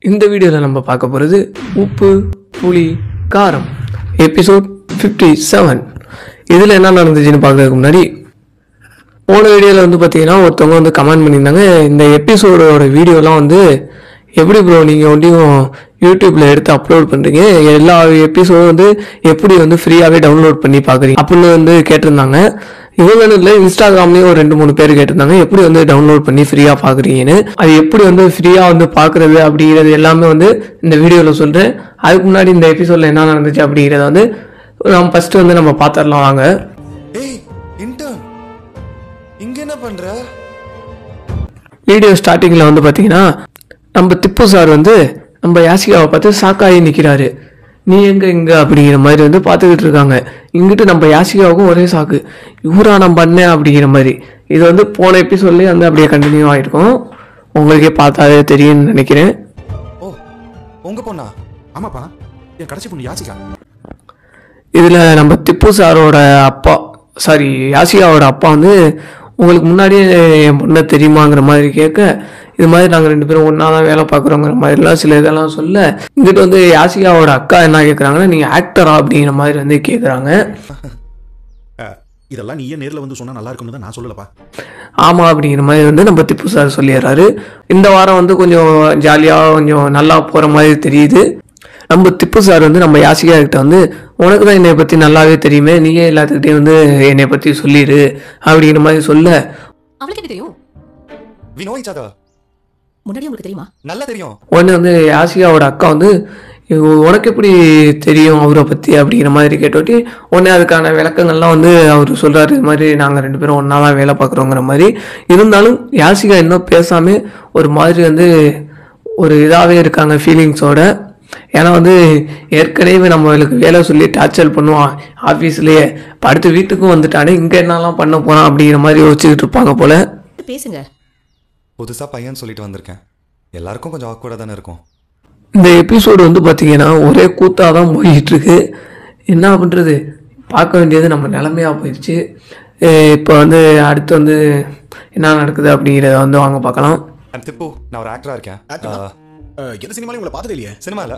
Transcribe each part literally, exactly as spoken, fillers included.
இந்த வீடியோவில் நம்ம பார்க்க போகிறது உப்பு புளி காரம் எபிசோட் ஃபிஃப்டி செவன். இதில் என்ன நடந்துச்சுன்னு பார்க்கறதுக்கு முன்னாடி போன வீடியோவில் வந்து பார்த்தீங்கன்னா ஒருத்தவங்க வந்து கமெண்ட் பண்ணியிருந்தாங்க, இந்த எபிசோடோட வீடியோலாம் வந்து எப்படி ப்ரோ நீங்கள் ஒன்றையும் யூடியூப்பில் எடுத்து அப்லோட் பண்ணுறீங்க, எல்லா எபிசோடும் வந்து எப்படி வந்து ஃப்ரீயாகவே டவுன்லோட் பண்ணி பார்க்குறீங்க அப்படின்னு வந்து கேட்டிருந்தாங்க. இவங்களும் இல்லை, இன்ஸ்டாகிராம்லேயும் ஒரு ரெண்டு மூணு பேர் கேட்டிருந்தாங்க எப்படி வந்து டவுன்லோட் பண்ணி ஃப்ரீயாக பார்க்குறீங்கன்னு. அது எப்படி வந்து ஃப்ரீயாக வந்து பார்க்குறது அப்படிங்கிறது எல்லாமே வந்து இந்த வீடியோவில் சொல்கிறேன். அதுக்கு முன்னாடி இந்த எபிசோடில் என்ன நடந்துச்சு அப்படிங்கிறத வந்து நம்ம ஃபஸ்ட்டு வந்து நம்ம பார்த்துடலாம் வாங்க. இங்க என்ன பண்ற? வீடியோ ஸ்டார்டிங்கில் வந்து பார்த்தீங்கன்னா நம்ம திப்பு சார் வந்து நம்ம யாசிகாவை பார்த்து சாக்காயி நிற்கிறாரு. நீ எங்கே இங்கே அப்படிங்கிற மாதிரி வந்து பார்த்துக்கிட்டு இருக்காங்க. இங்கிட்டு நம்ம யாசிகாவுக்கும் ஒரே சாக்கு, இவரா நான் பண்ணேன் அப்படிங்கிற மாதிரி. இது வந்து போன எபிசோட்லேயே வந்து அப்படியே கண்டினியூ ஆகிருக்கும். உங்களுக்கே பார்த்தாலே தெரியும்னு நினைக்கிறேன். ஓ உங்க பொண்ணா? ஆமாப்பா, என் கடைசி பொண்ணு யாசிகா. இதில் நம்ம திப்பு சாரோட அப்பா சாரி யாசிகாவோட அப்பா வந்து உங்களுக்கு முன்னாடியே என் பொண்ணை தெரியுமாங்கிற மாதிரி கேட்க, இது மாதிரி நாங்கள் ரெண்டு பேரும் ஒன்றா தான் வேலை பார்க்குறோங்கிற மாதிரிலாம் சில இதெல்லாம் சொல்ல, இங்கிட்ட வந்து யாசிகாவோட அக்கா என்ன கேட்குறாங்கன்னா, நீங்கள் ஆக்டரா அப்படிங்கிற மாதிரி வந்து கேட்குறாங்க. இதெல்லாம் நீயே நேரில் வந்து சொன்னால் நல்லா இருக்கும்னு தான் நான் சொல்லலப்பா. ஆமாம் அப்படிங்கிற மாதிரி வந்து நம்ம திப்பு சார் சொல்லிடுறாரு. இந்த வாரம் வந்து கொஞ்சம் ஜாலியாக கொஞ்சம் நல்லா போகிற மாதிரி தெரியுது. நம்ம திப்பு சார் வந்து நம்ம யாசிகா கிட்ட வந்து, உனக்கு தான் என்னை பற்றி நல்லாவே தெரியுமே, நீயே எல்லாத்துக்கிட்டையும் வந்து என்னை பற்றி சொல்லிடு அப்படிங்கிற மாதிரி சொல்ல, அவளுக்கு எப்படி தெரியும்? We know each other. முன்னாடி உங்களுக்கு தெரியுமா? நல்லா தெரியும். உடனே வந்து யாசிகாவோட அக்கா வந்து, உனக்கு எப்படி தெரியும் அவரை பற்றி அப்படிங்கிற மாதிரி கேட்டோட்டி, உடனே அதுக்கான விளக்கங்கள்லாம் வந்து அவர் சொல்கிறாரு. இது மாதிரி நாங்கள் ரெண்டு பேரும் ஒன்றா தான் வேலை பார்க்குறோங்கிற மாதிரி. இருந்தாலும் யாசிகா இன்னும் பேசாமல் ஒரு மாதிரி வந்து ஒரு இதாகவே இருக்காங்க ஃபீலிங்ஸோட. ஏன்னா வந்து ஏற்கனவே நம்மளுக்கு வேலை சொல்லி டார்ச்சர் பண்ணுவான் ஆஃபீஸ்லேயே, அடுத்து வீட்டுக்கும் வந்துட்டானே, இங்கே என்னெல்லாம் பண்ண போகிறான் அப்படிங்கிற மாதிரி யோசிச்சுக்கிட்டு இருப்பாங்க போல. பேசுங்க. புதுசா பையன் சொல்லிட்டு வந்திருக்கேன், எல்லாருக்கும் கொஞ்சம் ஆக்வர்டாக தானே இருக்கும். இந்த எபிசோடு வந்து பார்த்தீங்கன்னா ஒரே கூத்தாக தான் போயிட்டுருக்கு. என்ன பண்ணுறது, பார்க்க வேண்டியது நம்ம நிலமையாக போயிடுச்சு. இப்போ வந்து அடுத்து வந்து என்ன நடக்குது அப்படிங்கிறத வந்து வாங்க பார்க்கலாம். திப்பு, நான் ஒரு ஆக்டராக இருக்கேன். எந்த சினிமாலையும் உங்களை பார்த்ததே இல்லையே. சினிமா இல்லை,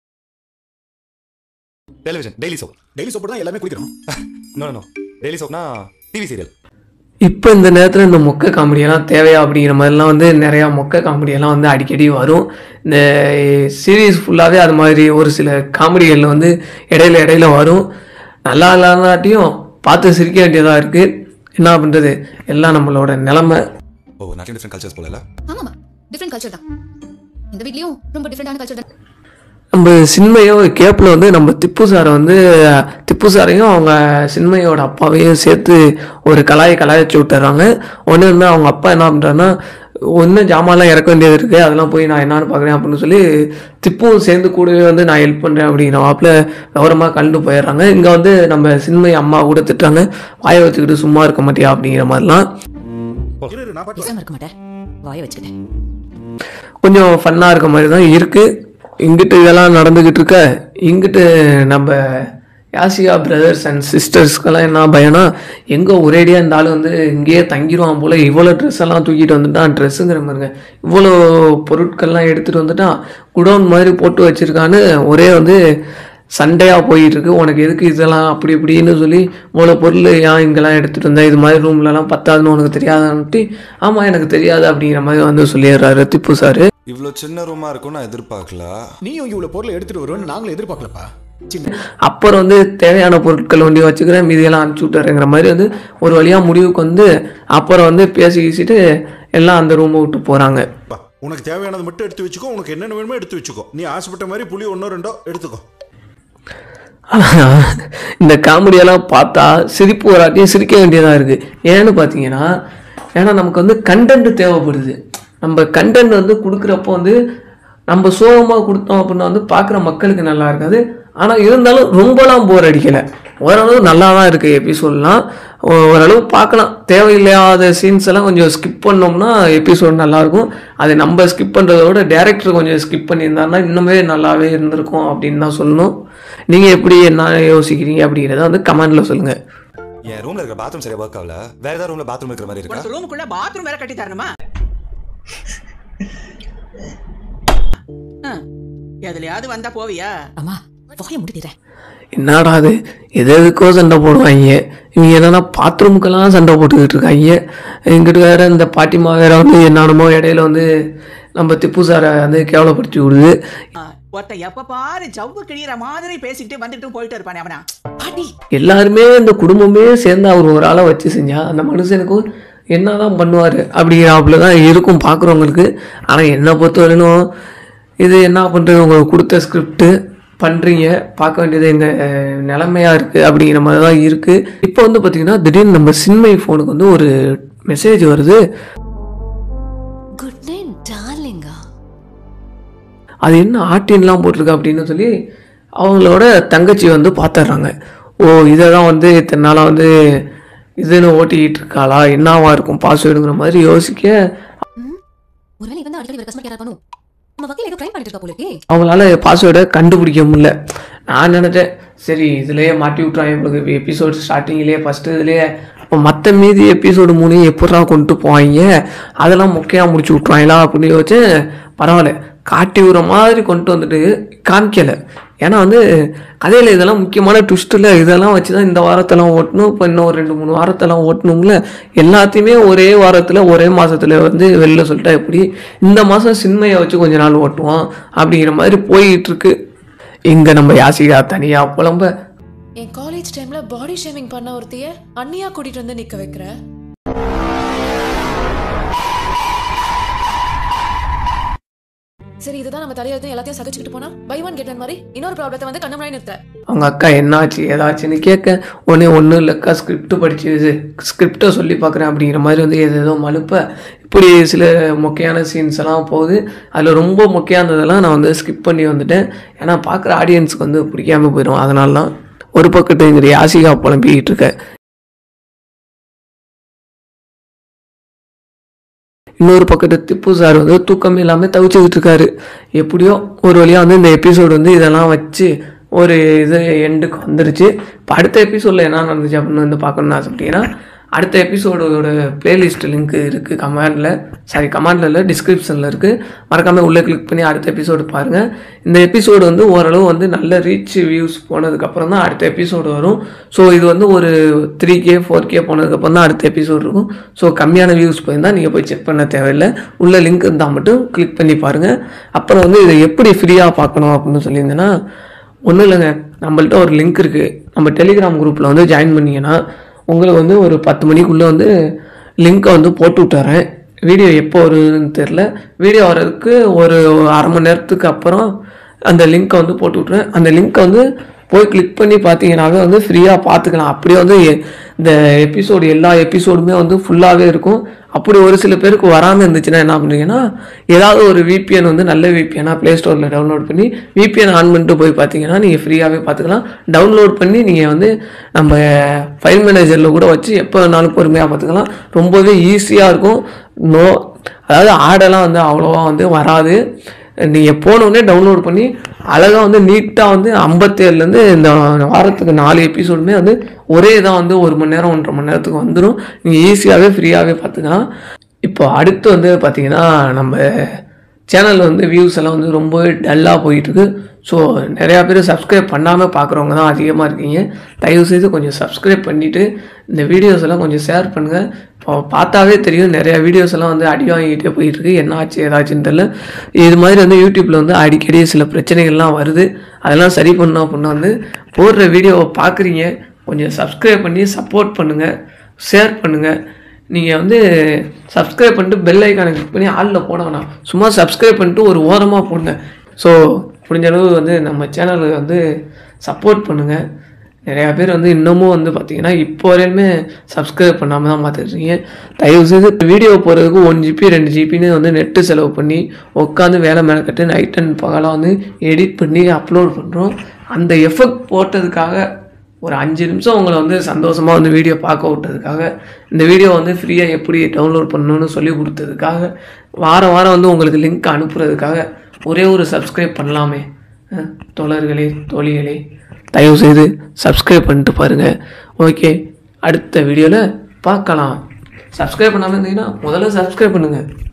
television daily soap. Daily soap தான் எல்லாமே குடிக்கிறோம். நோ நோ டெய்லி சோப்னா டிவி சீரியல். இப்போ இந்த நேரத்தில் இந்த மொக்க காமெடியெல்லாம் தேவையா அப்படிங்கிற மாதிரிலாம் வந்து நிறையா மொக்க காமெடியெல்லாம் வந்து அடிக்கடி வரும். இந்த சீரீஸ் ஃபுல்லாகவே அது மாதிரி ஒரு சில காமெடிகளில் வந்து இடையில இடையில வரும். நல்லா இல்லாதாட்டியும் பார்த்து சிரிக்க வேண்டியதாக இருக்குது. என்ன பண்ணுறது, எல்லாம் நம்மளோட நிலைமை. ஓ, நிறைய டிஃப்ரெண்ட் கல்ச்சர்ஸ் போல இல்லை? ஆமாமா, டிஃப்ரெண்ட் கல்ச்சர் தான். இந்த வீட்லயும் ரொம்ப டிஃப்ரெண்டான கல்ச்சர் தான். நம்ம சின்மையோ கேப்பில் வந்து நம்ம திப்பு சாரை வந்து திப்பு சாரையும் அவங்க சின்மையோட அப்பாவையும் சேர்த்து ஒரு கலாயை கலாய்ச்சி விட்டுறாங்க. ஒன்று வந்து அவங்க அப்பா என்ன பண்ணுறாருன்னா, ஒன்று ஜாமான்லாம் இறக்க வேண்டியது இருக்குது, அதெல்லாம் போய் நான் என்னான்னு பார்க்குறேன் அப்படின்னு சொல்லி திப்புவும் சேர்ந்து கூடவே வந்து நான் ஹெல்ப் பண்ணுறேன் அப்படிங்கிற வாப்பில் விவரமாக கலந்து போயிடுறாங்க. இங்கே வந்து நம்ம சின்மை அம்மா கூட திட்டுறாங்க, வாயை வச்சுக்கிட்டு சும்மா இருக்க மாட்டியா அப்படிங்கிற மாதிரிலாம். இருக்க மாட்டேன், வாயை வச்சுக்கிட்டேன். கொஞ்சம் ஃபன்னாக இருக்க மாதிரி தான் இருக்குது. இங்கிட்டு இதெல்லாம் நடந்துக்கிட்டு இருக்க, இங்கிட்டு நம்ம யாசிகா பிரதர்ஸ் அண்ட் சிஸ்டர்ஸ்க்கெல்லாம் என்ன பயம்னா, எங்கே ஒரேடியாக இந்த ஆள் வந்து இங்கேயே தங்கிடுவான் போல், இவ்வளோ ட்ரெஸ் எல்லாம் தூக்கிட்டு வந்துட்டான், ட்ரெஸ்ஸுங்கிற மாதிரிங்க இவ்வளோ பொருட்கள்லாம் எடுத்துகிட்டு வந்துட்டான், குடோன் மாதிரி போட்டு வச்சுருக்கான்னு ஒரே வந்து சண்டையாக போயிட்டுருக்கு. உனக்கு எதுக்கு இதெல்லாம் அப்படி இப்படின்னு சொல்லி இவ்வளோ பொருள் ஏன் இங்கெல்லாம் எடுத்துகிட்டு வந்தேன், இது மாதிரி ரூம்லலாம் பத்தாதுன்னு உனக்கு தெரியாதான்ட்டு, ஆமாம் எனக்கு தெரியாது அப்படிங்கிற மாதிரி வந்து சொல்லிடுறாரு திப்பு சார். இவ்வளோ சின்ன ரூமாக இருக்கும் நான் எதிர்பார்க்கல. நீயும் இவ்வளோ பொருளை எடுத்துகிட்டு வருவேன்னு நாங்களும் எதிர்பார்க்கலப்பா. அப்புறம் வந்து தேவையான பொருட்கள் வண்டி வச்சுக்கிறேன், மீதியெல்லாம் அனுப்பிச்சி விட்டுறேங்கிற மாதிரி வந்து ஒரு வழியாக முடிவுக்கு வந்து அப்புறம் வந்து பேசி பேசிட்டு எல்லாம் அந்த ரூமை விட்டு போகிறாங்க. உனக்கு தேவையானது மட்டும் எடுத்து வச்சுக்கோ, உனக்கு என்னென்ன வேணுமோ எடுத்து வச்சுக்கோ, நீ ஆசைப்பட்ட மாதிரி புளி ஒன்றோ ரெண்டோ எடுத்துக்கோ. இந்த காமெடியெல்லாம் பார்த்தா சிரிப்பு வராட்டியும் சிரிக்க வேண்டியதாக இருக்குது. ஏன்னு பார்த்தீங்கன்னா, ஏன்னா நமக்கு வந்து கண்டென்ட் தேவைப்படுது. நம்ம கண்டென்ட் வந்து கொடுக்குறப்போ வந்து நம்ம சோகமாக கொடுத்தோம் அப்படின்னா வந்து பார்க்குற மக்களுக்கு நல்லா இருக்காது. ஆனால் இருந்தாலும் ரொம்பலாம் போர் அடிக்கலை, ஓரளவு நல்லா தான் இருக்குது எபிசோட்லாம். ஓரளவு பார்க்கலாம். தேவையில்லாத சீன்ஸ் எல்லாம் கொஞ்சம் ஸ்கிப் பண்ணோம்னா எபிசோட் நல்லாயிருக்கும். அது நம்ம ஸ்கிப் பண்ணுறத விட டேரக்டர் கொஞ்சம் ஸ்கிப் பண்ணியிருந்தாருன்னா இன்னுமே நல்லாவே இருந்திருக்கும் அப்படின்னு தான் சொல்லணும். நீங்கள் எப்படி என்ன யோசிக்கிறீங்க அப்படிங்கிறத வந்து கமெண்ட்டில் சொல்லுங்கள். என் ரூமில் இருக்கிற பாத்ரூம் சரியாக ஒர்க் ஆகல, வேறு ஏதாவது ரூமில் பாத்ரூம் இருக்கிற மாதிரி இருக்கு. ரூமுக்குள்ளே பாத்ரூம் வேறு கட்டி தரணுமா? எதுலயாவது வந்தா போவியா? அம்மா வாய முடிக்கிறேன். என்னடா அது எது எதுக்கோ சண்டை போடுவாங்க. இவங்க என்னன்னா பாத்ரூமுக்கெல்லாம் சண்டை போட்டுக்கிட்டு இருக்காங்க. எங்கிட்ட வேற இந்த பாட்டிமா வேற வந்து என்னமோ இடையில வந்து நம்ம திப்பு சாரை வந்து கேவலப்படுத்தி விடுது. ஒருத்த எப்ப பாரு ஜவ்வு கிழிகிற மாதிரி பேசிக்கிட்டு வந்துட்டு போயிட்டு இருப்பானே அவனா. பாட்டி எல்லாருமே இந்த குடும்பமே சேர்ந்து அவர் ஒரு ஆளை வச்சு செஞ்சா அந்த மனுஷனுக்கும் என்னதான் பண்ணுவார் அப்படிங்கிறாப்புல தான் இருக்கும் பார்க்குறவங்களுக்கு. ஆனால் என்னை பொறுத்த வரையிலும் இது என்ன பண்ணுறது, உங்களுக்கு கொடுத்த ஸ்கிரிப்டு பண்ணுறீங்க, பார்க்க வேண்டியது எங்கள் நிலைமையாக இருக்குது அப்படிங்கிற மாதிரி தான் இருக்குது. இப்போ வந்து பார்த்திங்கன்னா திடீர்னு நம்ம சின்மை ஃபோனுக்கு வந்து ஒரு மெசேஜ் வருது. குட் நைட் டார்லிங்கா. அது என்ன ஆர்டின்லாம் போட்டிருக்கு அப்படின்னு சொல்லி அவங்களோட தங்கச்சி வந்து பார்த்துட்றாங்க. ஓ இதை தான் வந்து இத்தனை நாளாக வந்து இதுன்னு ஓட்டிக்கிட்டு இருக்காளா, என்னவா இருக்கும் பாஸ்வேர்டுங்கிற மாதிரி யோசிக்க ஒருவேளை இவன் தான் அடிக்கடி கஸ்டமர் கேர் பண்ணும். நம்ம வக்கீல் ஏதோ ட்ரை பண்ணிட்டு இருக்கா போலக்கே. அவங்களால பாஸ்வேர்டை கண்டுபிடிக்க முடியல. நான் நினச்சேன் சரி இதுலேயே மாட்டி விட்றாங்க உங்களுக்கு எபிசோடு ஸ்டார்டிங்லேயே ஃபஸ்ட்டு இதுலேயே, அப்போ மற்ற மீதி எபிசோடு மூணையும் எப்படா கொண்டு போவாங்க, அதெல்லாம் முக்கியமாக முடிச்சு விட்ருவாங்களா அப்படின்னு யோசிச்சேன். பரவாயில்ல, காட்டி விடுற மாதிரி கொண்டு வந்துட்டு காமிக்கலை. ஏன்னா வந்து கதையில் இதெல்லாம் முக்கியமான ட்விஸ்ட்டில் இதெல்லாம் வச்சு தான் இந்த வாரத்தெல்லாம் ஓட்டணும், இப்போ இன்னும் ஒரு ரெண்டு மூணு வாரத்தெல்லாம் ஓட்டணும்ல, எல்லாத்தையுமே ஒரே வாரத்தில் ஒரே மாதத்தில் வந்து வெளில சொல்லிட்டா எப்படி, இந்த மாதம் சின்மையை வச்சு கொஞ்ச நாள் ஓட்டுவோம் அப்படிங்கிற மாதிரி போயிட்டு இருக்கு. இங்கே நம்ம யாசிகா தனியாக புலம்ப, என் காலேஜ் டைம்ல பாடி ஷேமிங் பண்ண ஒருத்தைய அண்ணியா கூட்டிட்டு வந்து நிக்க வைக்கிற. சரி இதுதான் நம்ம தலையெழுத்து எல்லாத்தையும் சகிச்சுக்கிட்டு போனா பை ஒன் கெட் ஒன் மாதிரி இன்னொரு ப்ராப்ளத்தை வந்து கண்ண முன்னாடி நிறுத்த. அவங்க அக்கா என்னாச்சு ஏதாச்சுன்னு கேட்க உடனே ஒன்றும் இல்லைக்கா ஸ்கிரிப்ட் படிச்சு ஸ்கிரிப்டை சொல்லி பார்க்குறேன் அப்படிங்கிற மாதிரி வந்து எது ஏதோ மலுப்ப இப்படி சில முக்கியமான சீன்ஸ் எல்லாம் போகுது. அதில் ரொம்ப முக்கியமானதெல்லாம் நான் வந்து ஸ்கிப் பண்ணி வந்துட்டேன். ஏன்னா பார்க்குற ஆடியன்ஸுக்கு வந்து பிடிக்காம போயிடும். அதனால தான் ஒரு பக்கத்து இங்கே யாசிகா புலம்பிக்கிட்டு இருக்க, இன்னொரு பக்கத்து திப்பு சார் வந்து தூக்கம் இல்லாமல் தவிச்சுக்கிட்டு இருக்காரு. எப்படியோ ஒரு வழியாக வந்து இந்த எபிசோடு வந்து இதெல்லாம் வச்சு ஒரு இது எண்டுக்கு வந்துருச்சு. இப்போ அடுத்த எபிசோடில் என்ன நடந்துச்சு அப்படின்னு வந்து பார்க்கணுன்னு ஆசைப்பட்டீங்கன்னா அடுத்த எபிசோடோட பிளேலிஸ்ட் லிங்க் இருக்குது கமெண்டில், சாரி கமெண்டில் இல்லை டிஸ்கிரிப்ஷனில் இருக்குது. மறக்காமல் உள்ளே கிளிக் பண்ணி அடுத்த எபிசோடு பாருங்கள். இந்த எபிசோடு வந்து ஓரளவு வந்து நல்ல ரீச் வியூஸ் போனதுக்கப்புறம் தான் அடுத்த எபிசோடு வரும். ஸோ இது வந்து ஒரு த்ரீ கே ஃபோர் கே போனதுக்கப்புறம் தான் அடுத்த எபிசோடு இருக்கும். ஸோ கம்மியான வியூஸ் போயிருந்தால் நீங்கள் போய் செக் பண்ண தேவையில்லை, உள்ள லிங்க் இருந்தால் மட்டும் கிளிக் பண்ணி பாருங்கள். அப்புறம் வந்து இதை எப்படி ஃப்ரீயாக பார்க்கணும் அப்படின்னு சொல்லியிருந்தேன்னா ஒன்றும் இல்லைங்க, நம்மள்ட்ட ஒரு லிங்க் இருக்குது. நம்ம டெலிகிராம் குரூப்பில் வந்து ஜாயின் பண்ணிங்கன்னா உங்களுக்கு வந்து ஒரு பத்து மணிக்குள்ளே வந்து லிங்க்கை வந்து போட்டு விட்டுறேன். வீடியோ எப்போ வருதுன்னு தெரில, வீடியோ வர்றதுக்கு ஒரு அரை மணி நேரத்துக்கு அப்புறம் அந்த லிங்க்கை வந்து போட்டு விட்ருவேன். அந்த லிங்க்கை வந்து போய் கிளிக் பண்ணி பார்த்தீங்கன்னாவே வந்து ஃப்ரீயாக பார்த்துக்கலாம். அப்படியே வந்து இந்த எபிசோடு எல்லா எபிசோடுமே வந்து ஃபுல்லாகவே இருக்கும். அப்படி ஒரு சில பேருக்கு வராமல் இருந்துச்சுன்னா என்ன பண்ணுறீங்கன்னா ஏதாவது ஒரு விபிஎன் வந்து நல்ல விபிஎனாக ப்ளே ஸ்டோரில் டவுன்லோட் பண்ணி விபிஎன் ஆன் பண்ணிட்டு போய் பார்த்தீங்கன்னா நீங்கள் ஃப்ரீயாகவே பார்த்துக்கலாம். டவுன்லோட் பண்ணி நீங்கள் வந்து நம்ம ஃபைல் மேனேஜரில் கூட வச்சு எப்போ வேணாலும் பொறுமையாக பார்த்துக்கலாம். ரொம்பவே ஈஸியாக இருக்கும். நோ அதாவது ஆடெல்லாம் வந்து அவ்வளோவா வந்து வராது. நீங்கள் போனோடனே டவுன்லோட் பண்ணி அழகாக வந்து நீட்டாக வந்து ஐம்பத்தேழுலேருந்து இந்த வாரத்துக்கு நாலு எபிசோடுமே வந்து ஒரே தான் வந்து ஒரு மணி நேரம் ஒன்றரை மணி நேரத்துக்கு வந்துடும். நீங்கள் ஈஸியாகவே ஃப்ரீயாகவே பார்த்துக்கலாம். இப்போ அடுத்து வந்து பார்த்திங்கன்னா நம்ம சேனலில் வந்து வியூஸ் எல்லாம் வந்து ரொம்பவே டல்லாக போயிட்டுருக்கு. ஸோ நிறையா பேர் சப்ஸ்கிரைப் பண்ணாமல் பார்க்குறவங்க தான் அதிகமாக இருக்கீங்க. தயவுசெய்து கொஞ்சம் சப்ஸ்கிரைப் பண்ணிவிட்டு இந்த வீடியோஸ் எல்லாம் கொஞ்சம் ஷேர் பண்ணுங்கள். இப்போ பார்த்தாவே தெரியும் நிறையா வீடியோஸ் எல்லாம் வந்து அடி வாங்கிட்டே போயிட்டுருக்கு. என்ன ஆச்சு ஏதாச்சுன்னு தெரியல. இது மாதிரி வந்து யூடியூப்பில் வந்து அடிக்கடி சில பிரச்சனைகள்லாம் வருது. அதெல்லாம் சரி பண்ணோம் அப்படின்னா வந்து போடுற வீடியோவை பார்க்குறீங்க, கொஞ்சம் சப்ஸ்கிரைப் பண்ணி சப்போர்ட் பண்ணுங்கள், ஷேர் பண்ணுங்கள். நீங்கள் வந்து சப்ஸ்கிரைப் பண்ணிட்டு பெல் ஐக்கானை கிளிக் பண்ணி ஆளில் போட வேணாம், சும்மா சப்ஸ்கிரைப் பண்ணிட்டு ஒரு ஓரமாக போடுங்க. ஸோ முடிஞ்ச அளவு வந்து நம்ம சேனலுக்கு வந்து சப்போர்ட் பண்ணுங்கள். நிறையா பேர் வந்து இன்னமும் வந்து பார்த்திங்கன்னா இப்போ வரையுமே சப்ஸ்கிரைப் பண்ணாமல் தான் பார்த்துட்ருக்கீங்க. தயவுசெய்து வீடியோ போகிறதுக்கு ஒன் ஜிபி ரெண்டு ஜிபின்னு வந்து நெட்டு செலவு பண்ணி உட்காந்து வேலை மேலே கட்டு நைட் அண்ட் பகலாக வந்து எடிட் பண்ணி அப்லோட் பண்ணுறோம். அந்த எஃபெக்ட் போட்டதுக்காக ஒரு அஞ்சு நிமிஷம் உங்களை வந்து சந்தோஷமாக வந்து வீடியோ பார்க்க விட்டதுக்காக, இந்த வீடியோ வந்து ஃப்ரீயாக எப்படி டவுன்லோட் பண்ணணும்னு சொல்லி கொடுத்ததுக்காக, வாரம் வாரம் வந்து உங்களுக்கு லிங்க் அனுப்புறதுக்காக ஒரே ஒரு சப்ஸ்கிரைப் பண்ணலாமே தோழர்களே தோழிகளே, தயவுசெய்து சப்ஸ்கிரைப் பண்ணிட்டு பாருங்கள். ஓகே, அடுத்த வீடியோவில் பார்க்கலாம். சப்ஸ்கிரைப் பண்ணாமல் இருந்தீங்கன்னா முதல்ல சப்ஸ்கிரைப் பண்ணுங்கள்.